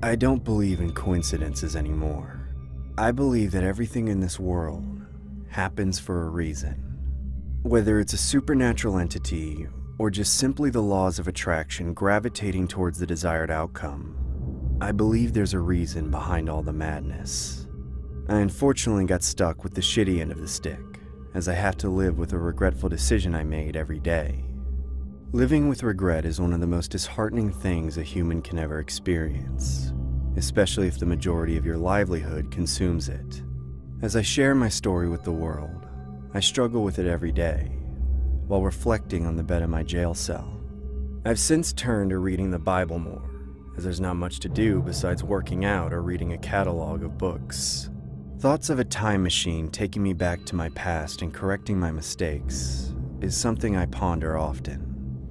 I don't believe in coincidences anymore. I believe that everything in this world happens for a reason. Whether it's a supernatural entity or just simply the laws of attraction gravitating towards the desired outcome, I believe there's a reason behind all the madness. I unfortunately got stuck with the shitty end of the stick, as I have to live with a regretful decision I made every day. Living with regret is one of the most disheartening things a human can ever experience, especially if the majority of your livelihood consumes it. As I share my story with the world, I struggle with it every day, while reflecting on the bed of my jail cell. I've since turned to reading the Bible more, as there's not much to do besides working out or reading a catalog of books. Thoughts of a time machine taking me back to my past and correcting my mistakes is something I ponder often.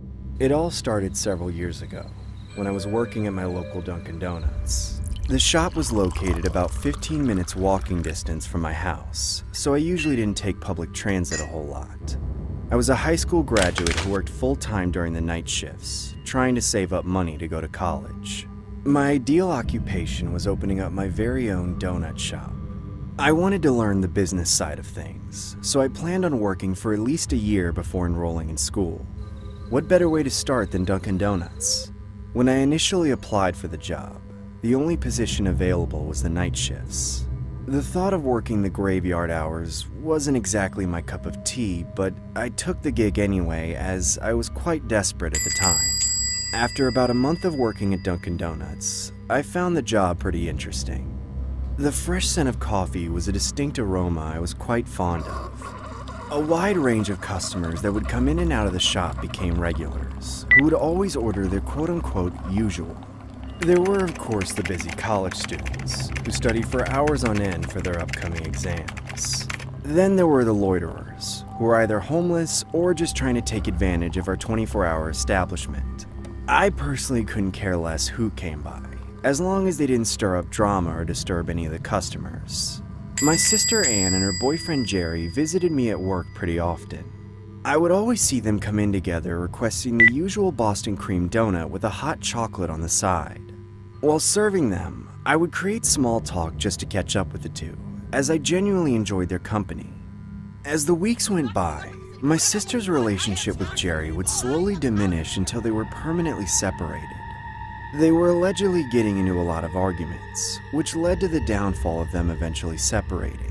It all started several years ago, when I was working at my local Dunkin' Donuts. The shop was located about 15 minutes walking distance from my house, so I usually didn't take public transit a whole lot. I was a high school graduate who worked full-time during the night shifts, trying to save up money to go to college. My ideal occupation was opening up my very own donut shop. I wanted to learn the business side of things, so I planned on working for at least a year before enrolling in school. What better way to start than Dunkin' Donuts? When I initially applied for the job, the only position available was the night shifts. The thought of working the graveyard hours wasn't exactly my cup of tea, but I took the gig anyway as I was quite desperate at the time. After about a month of working at Dunkin' Donuts, I found the job pretty interesting. The fresh scent of coffee was a distinct aroma I was quite fond of. A wide range of customers that would come in and out of the shop became regulars, who would always order their quote-unquote usual. There were, of course, the busy college students, who studied for hours on end for their upcoming exams. Then there were the loiterers, who were either homeless or just trying to take advantage of our 24-hour establishment. I personally couldn't care less who came by, as long as they didn't stir up drama or disturb any of the customers. My sister Anne and her boyfriend Jerry visited me at work pretty often. I would always see them come in together requesting the usual Boston cream donut with a hot chocolate on the side. While serving them, I would create small talk just to catch up with the two, as I genuinely enjoyed their company. As the weeks went by, my sister's relationship with Jerry would slowly diminish until they were permanently separated. They were allegedly getting into a lot of arguments, which led to the downfall of them eventually separating.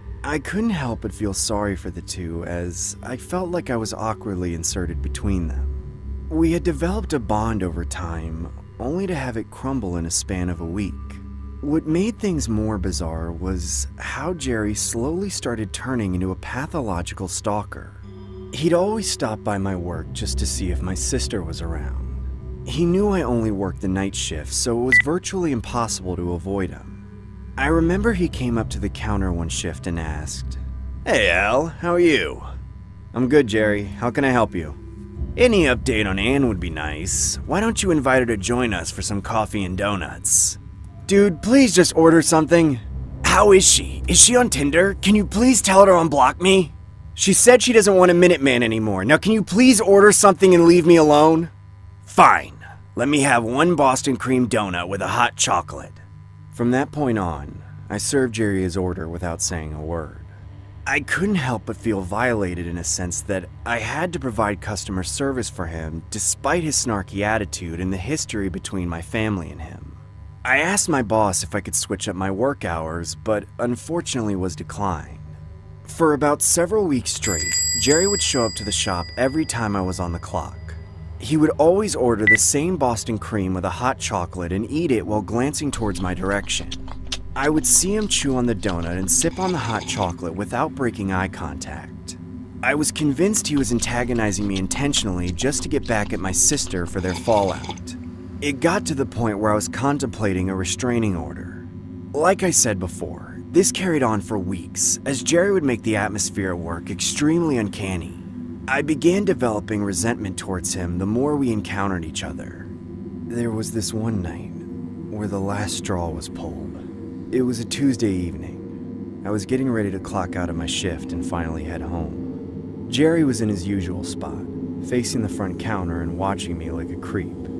I couldn't help but feel sorry for the two, as I felt like I was awkwardly inserted between them. We had developed a bond over time, only to have it crumble in a span of a week. What made things more bizarre was how Jerry slowly started turning into a pathological stalker. He'd always stop by my work just to see if my sister was around. He knew I only worked the night shift, so it was virtually impossible to avoid him. I remember he came up to the counter one shift and asked, "Hey Al, how are you?" "I'm good, Jerry. How can I help you?" "Any update on Anne would be nice. Why don't you invite her to join us for some coffee and donuts?" "Dude, please just order something." "How is she? Is she on Tinder? Can you please tell her to unblock me?" "She said she doesn't want a Minuteman anymore. Now can you please order something and leave me alone?" "Fine. Let me have one Boston cream donut with a hot chocolate." From that point on, I served Jerry his order without saying a word. I couldn't help but feel violated in a sense that I had to provide customer service for him despite his snarky attitude and the history between my family and him. I asked my boss if I could switch up my work hours, but unfortunately was declined. For about several weeks straight, Jerry would show up to the shop every time I was on the clock. He would always order the same Boston cream with a hot chocolate and eat it while glancing towards my direction. I would see him chew on the donut and sip on the hot chocolate without breaking eye contact. I was convinced he was antagonizing me intentionally just to get back at my sister for their fallout. It got to the point where I was contemplating a restraining order. Like I said before, this carried on for weeks, as Jerry would make the atmosphere at work extremely uncanny. I began developing resentment towards him the more we encountered each other. There was this one night where the last straw was pulled. It was a Tuesday evening. I was getting ready to clock out of my shift and finally head home. Jerry was in his usual spot, facing the front counter and watching me like a creep.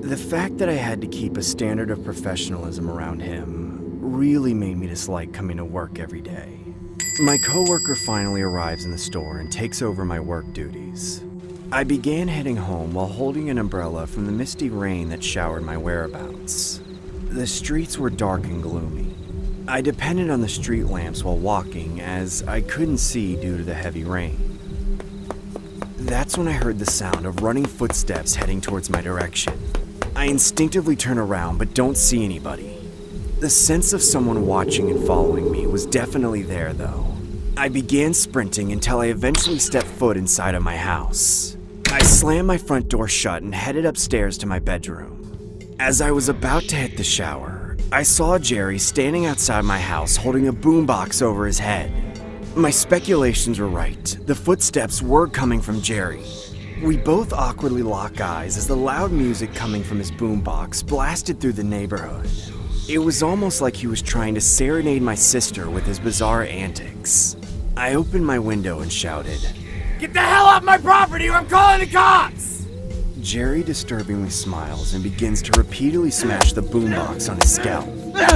The fact that I had to keep a standard of professionalism around him really made me dislike coming to work every day. My coworker finally arrives in the store and takes over my work duties. I began heading home while holding an umbrella from the misty rain that showered my whereabouts. The streets were dark and gloomy. I depended on the street lamps while walking as I couldn't see due to the heavy rain. That's when I heard the sound of running footsteps heading towards my direction. I instinctively turn around but don't see anybody. The sense of someone watching and following me was definitely there though. I began sprinting until I eventually stepped foot inside of my house. I slammed my front door shut and headed upstairs to my bedroom. As I was about to hit the shower, I saw Jerry standing outside my house holding a boombox over his head. My speculations were right. The footsteps were coming from Jerry. We both awkwardly lock eyes as the loud music coming from his boombox blasted through the neighborhood. It was almost like he was trying to serenade my sister with his bizarre antics. I opened my window and shouted, "Get the hell off my property or I'm calling the cops!" Jerry disturbingly smiles and begins to repeatedly smash the boombox on his scalp.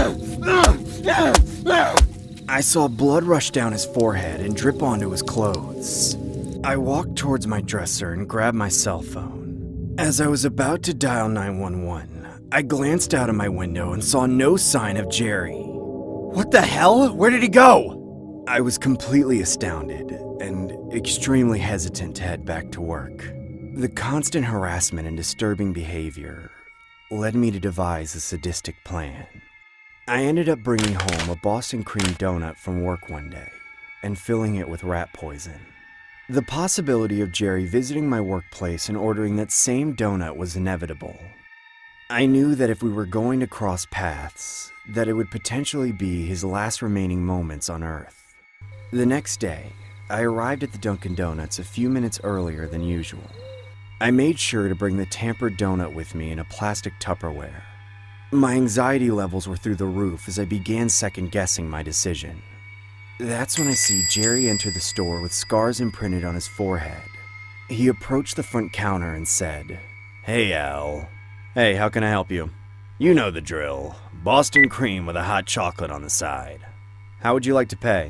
I saw blood rush down his forehead and drip onto his clothes. I walked towards my dresser and grabbed my cell phone. As I was about to dial 911, I glanced out of my window and saw no sign of Jerry. What the hell? Where did he go? I was completely astounded and extremely hesitant to head back to work. The constant harassment and disturbing behavior led me to devise a sadistic plan. I ended up bringing home a Boston cream donut from work one day and filling it with rat poison. The possibility of Jerry visiting my workplace and ordering that same donut was inevitable. I knew that if we were going to cross paths, that it would potentially be his last remaining moments on Earth. The next day, I arrived at the Dunkin' Donuts a few minutes earlier than usual. I made sure to bring the tampered donut with me in a plastic Tupperware. My anxiety levels were through the roof as I began second-guessing my decision. That's when I see Jerry enter the store with scars imprinted on his forehead. He approached the front counter and said, "Hey, Al. Hey, how can I help you? You know the drill. Boston cream with a hot chocolate on the side. How would you like to pay?"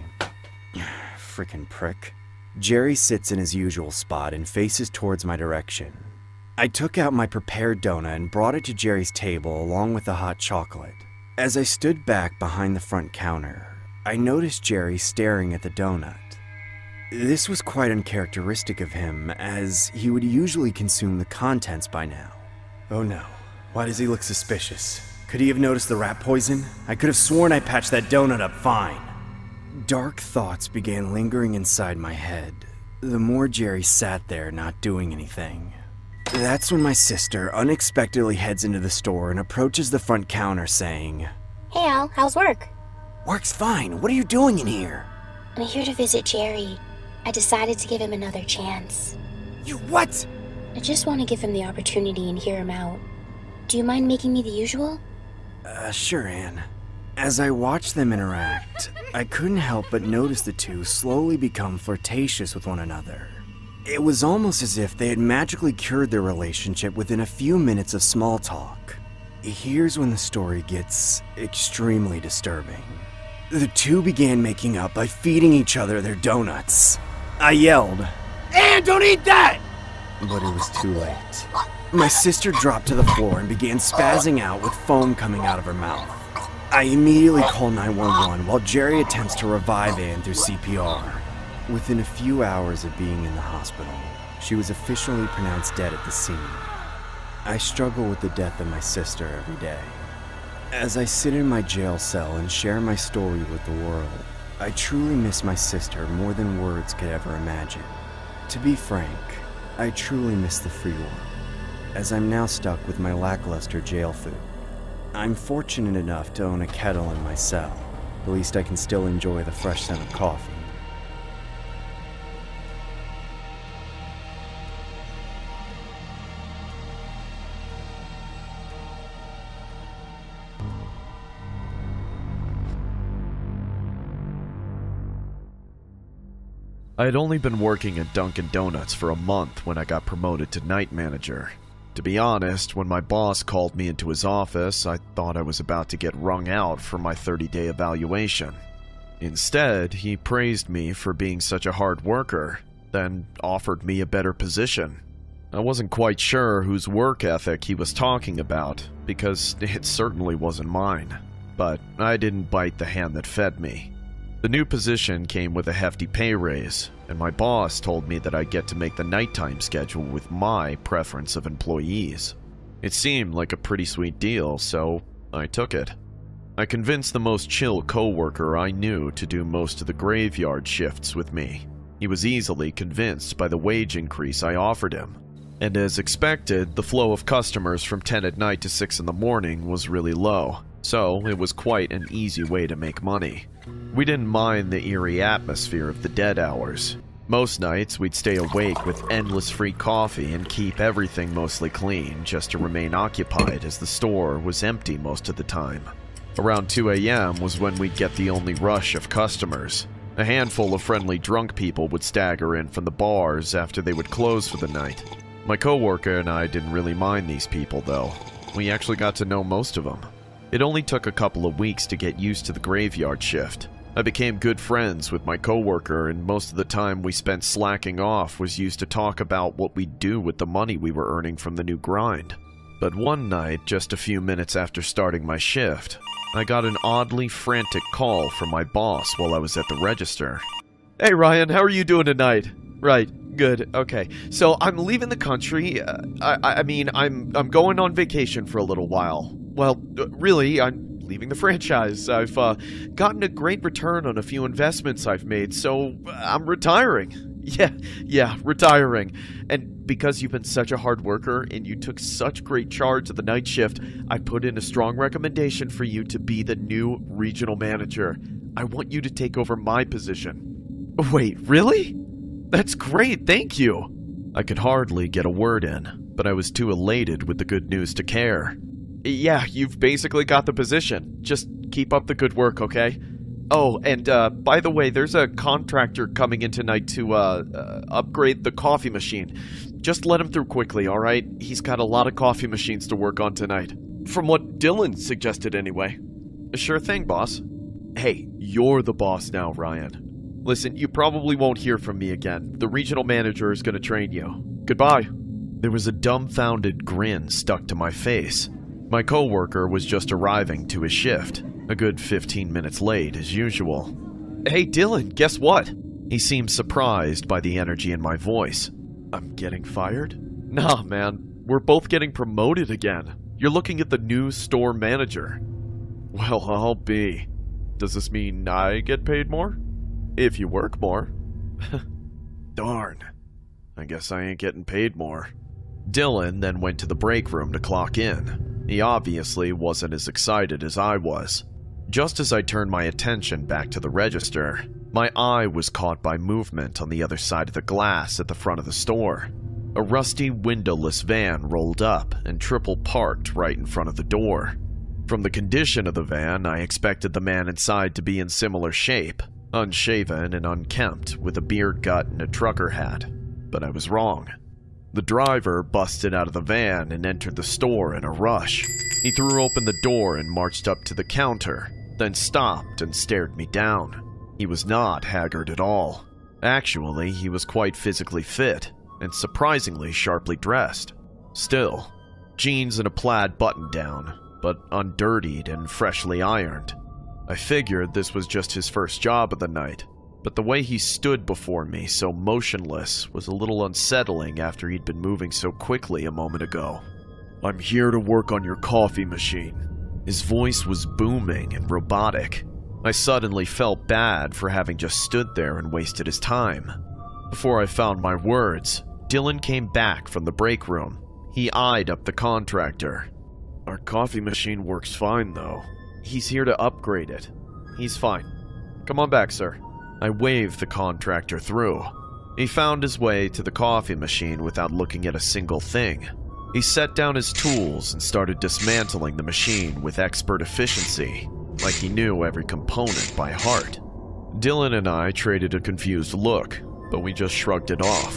Frickin' prick. Jerry sits in his usual spot and faces towards my direction. I took out my prepared donut and brought it to Jerry's table along with the hot chocolate. As I stood back behind the front counter, I noticed Jerry staring at the donut. This was quite uncharacteristic of him, as he would usually consume the contents by now. Oh no, why does he look suspicious? Could he have noticed the rat poison? I could have sworn I patched that donut up fine. Dark thoughts began lingering inside my head, the more Jerry sat there not doing anything. That's when my sister unexpectedly heads into the store and approaches the front counter saying, "Hey Al, how's work?" "Work's fine. What are you doing in here?" "I'm here to visit Jerry. I decided to give him another chance." "You what?" "I just want to give him the opportunity and hear him out. Do you mind making me the usual?" Sure, Anne." As I watched them interact, I couldn't help but notice the two slowly become flirtatious with one another. It was almost as if they had magically cured their relationship within a few minutes of small talk. Here's when the story gets extremely disturbing. The two began making up by feeding each other their donuts. I yelled, "Anne, don't eat that!" But it was too late. My sister dropped to the floor and began spazzing out with foam coming out of her mouth. I immediately call 911 while Jerry attempts to revive Anne through CPR. Within a few hours of being in the hospital, she was officially pronounced dead at the scene. I struggle with the death of my sister every day. As I sit in my jail cell and share my story with the world, I truly miss my sister more than words could ever imagine. To be frank, I truly miss the free world, as I'm now stuck with my lackluster jail food. I'm fortunate enough to own a kettle in my cell. At least I can still enjoy the fresh scent of coffee. I had only been working at Dunkin' Donuts for a month when I got promoted to night manager. To be honest, when my boss called me into his office, I thought I was about to get wrung out for my 30-day evaluation. Instead, he praised me for being such a hard worker, then offered me a better position. I wasn't quite sure whose work ethic he was talking about, because it certainly wasn't mine. But I didn't bite the hand that fed me. The new position came with a hefty pay raise, and my boss told me that I'd get to make the nighttime schedule with my preference of employees. It seemed like a pretty sweet deal, so I took it. I convinced the most chill coworker I knew to do most of the graveyard shifts with me. He was easily convinced by the wage increase I offered him. And as expected, the flow of customers from 10 at night to 6 in the morning was really low, so it was quite an easy way to make money. We didn't mind the eerie atmosphere of the dead hours. Most nights, we'd stay awake with endless free coffee and keep everything mostly clean just to remain occupied as the store was empty most of the time. Around 2 a.m. was when we'd get the only rush of customers. A handful of friendly drunk people would stagger in from the bars after they would close for the night. My coworker and I didn't really mind these people, though. We actually got to know most of them. It only took a couple of weeks to get used to the graveyard shift. I became good friends with my coworker, and most of the time we spent slacking off was used to talk about what we'd do with the money we were earning from the new grind. But one night, just a few minutes after starting my shift, I got an oddly frantic call from my boss while I was at the register. "Hey Ryan, how are you doing tonight?" "Right. Good. Okay. So I'm leaving the country. I'm going on vacation for a little while. Well, really, I'm leaving the franchise. I've gotten a great return on a few investments I've made, so I'm retiring. Yeah, retiring. And because you've been such a hard worker and you took such great charge of the night shift, I put in a strong recommendation for you to be the new regional manager. I want you to take over my position." "Wait, really? That's great, thank you." I could hardly get a word in, but I was too elated with the good news to care. "Yeah, you've basically got the position. Just keep up the good work, okay? Oh, and by the way, there's a contractor coming in tonight to upgrade the coffee machine. Just let him through quickly, alright? He's got a lot of coffee machines to work on tonight. From what Dylan suggested anyway." "Sure thing, boss." "Hey, you're the boss now, Ryan. Listen, you probably won't hear from me again. The regional manager is going to train you. Goodbye." There was a dumbfounded grin stuck to my face. My coworker was just arriving to his shift, a good 15 minutes late as usual. "Hey Dylan, guess what?" He seemed surprised by the energy in my voice. "I'm getting fired?" "Nah, man. We're both getting promoted again. You're looking at the new store manager." "Well, I'll be. Does this mean I get paid more?" "If you work more." "Darn. I guess I ain't getting paid more." Dylan then went to the break room to clock in. He obviously wasn't as excited as I was. Just as I turned my attention back to the register, my eye was caught by movement on the other side of the glass at the front of the store. A rusty windowless van rolled up and triple parked right in front of the door. From the condition of the van, I expected the man inside to be in similar shape, unshaven and unkempt, with a beard gut and a trucker hat. But I was wrong. The driver busted out of the van and entered the store in a rush. He threw open the door and marched up to the counter, then stopped and stared me down. He was not haggard at all. Actually, he was quite physically fit and surprisingly sharply dressed. Still, jeans and a plaid button-down, but undirtied and freshly ironed. I figured this was just his first job of the night, but the way he stood before me so motionless was a little unsettling after he'd been moving so quickly a moment ago. "I'm here to work on your coffee machine." His voice was booming and robotic. I suddenly felt bad for having just stood there and wasted his time. Before I found my words, Dylan came back from the break room. He eyed up the contractor. "Our coffee machine works fine, though. He's here to upgrade it. He's fine. Come on back, sir." I waved the contractor through. He found his way to the coffee machine without looking at a single thing. He set down his tools and started dismantling the machine with expert efficiency, like he knew every component by heart. Dylan and I traded a confused look, but we just shrugged it off.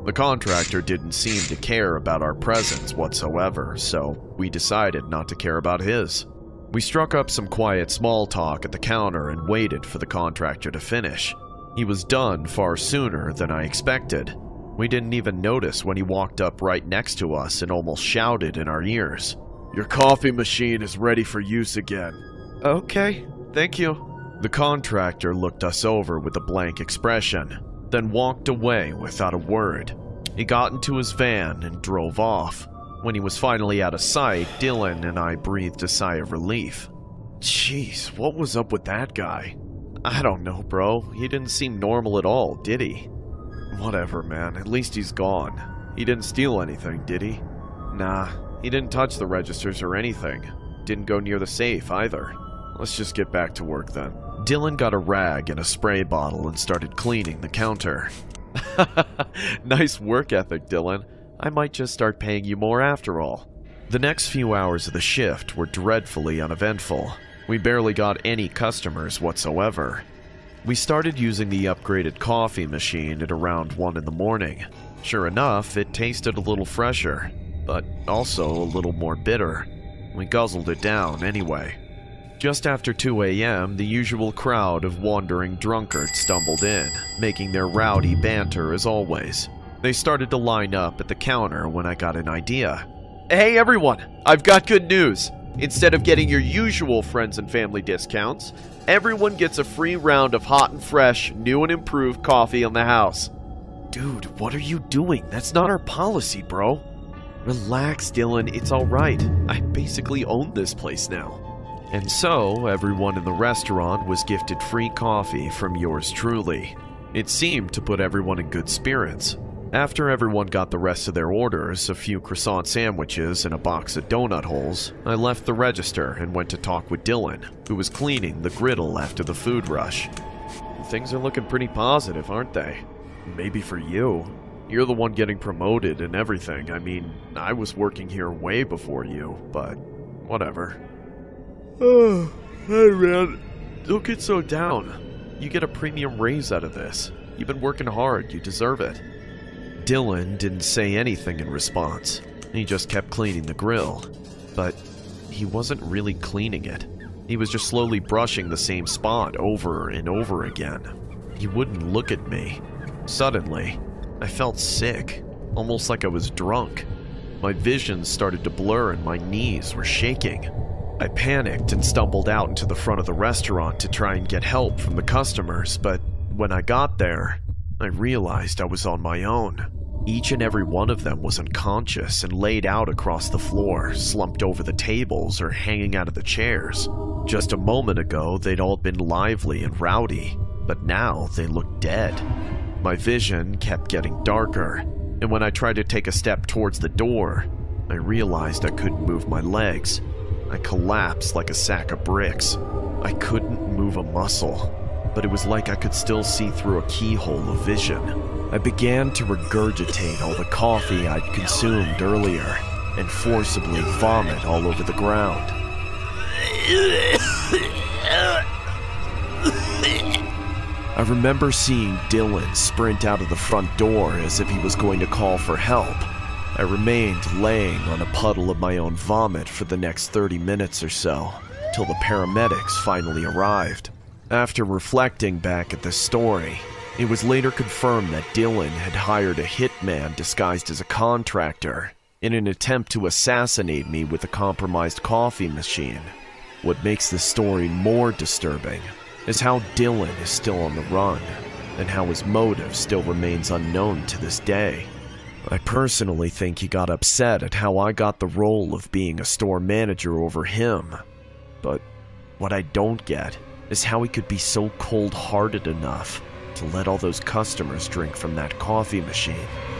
The contractor didn't seem to care about our presence whatsoever, so we decided not to care about his. We struck up some quiet small talk at the counter and waited for the contractor to finish. He was done far sooner than I expected. We didn't even notice when he walked up right next to us and almost shouted in our ears, "Your coffee machine is ready for use again." "Okay, thank you." The contractor looked us over with a blank expression, then walked away without a word. He got into his van and drove off. When he was finally out of sight, Dylan and I breathed a sigh of relief. Jeez, what was up with that guy? I don't know, bro. He didn't seem normal at all, did he? Whatever, man. At least he's gone. He didn't steal anything, did he? Nah, he didn't touch the registers or anything. Didn't go near the safe, either. Let's just get back to work, then. Dylan got a rag and a spray bottle and started cleaning the counter. Nice work ethic, Dylan. I might just start paying you more after all. The next few hours of the shift were dreadfully uneventful. We barely got any customers whatsoever. We started using the upgraded coffee machine at around 1 in the morning. Sure enough, it tasted a little fresher, but also a little more bitter. We guzzled it down anyway. Just after 2 a.m., the usual crowd of wandering drunkards stumbled in, making their rowdy banter as always. They started to line up at the counter when I got an idea. "Hey everyone, I've got good news. Instead of getting your usual friends and family discounts, everyone gets a free round of hot and fresh, new and improved coffee in the house." Dude, what are you doing? That's not our policy, bro. Relax, Dylan, it's alright. I basically own this place now. And so, everyone in the restaurant was gifted free coffee from yours truly. It seemed to put everyone in good spirits. After everyone got the rest of their orders, a few croissant sandwiches and a box of donut holes, I left the register and went to talk with Dylan, who was cleaning the griddle after the food rush. Things are looking pretty positive, aren't they? Maybe for you. You're the one getting promoted and everything. I mean, I was working here way before you, but whatever. Oh, hey man, don't get so down. You get a premium raise out of this. You've been working hard, you deserve it. Dylan didn't say anything in response. He just kept cleaning the grill. But he wasn't really cleaning it. He was just slowly brushing the same spot over and over again. He wouldn't look at me. Suddenly, I felt sick, almost like I was drunk. My vision started to blur and my knees were shaking. I panicked and stumbled out into the front of the restaurant to try and get help from the customers, but when I got there, I realized I was on my own. Each and every one of them was unconscious and laid out across the floor, slumped over the tables or hanging out of the chairs. Just a moment ago, they'd all been lively and rowdy, but now they looked dead. My vision kept getting darker, and when I tried to take a step towards the door, I realized I couldn't move my legs. I collapsed like a sack of bricks. I couldn't move a muscle, but it was like I could still see through a keyhole of vision. I began to regurgitate all the coffee I'd consumed earlier and forcibly vomit all over the ground. I remember seeing Dylan sprint out of the front door as if he was going to call for help. I remained laying on a puddle of my own vomit for the next 30 minutes or so, till the paramedics finally arrived. After reflecting back at the story, it was later confirmed that Dylan had hired a hitman disguised as a contractor in an attempt to assassinate me with a compromised coffee machine. What makes this story more disturbing is how Dylan is still on the run, and how his motive still remains unknown to this day. I personally think he got upset at how I got the role of being a store manager over him. But what I don't get is how he could be so cold-hearted enough to let all those customers drink from that coffee machine.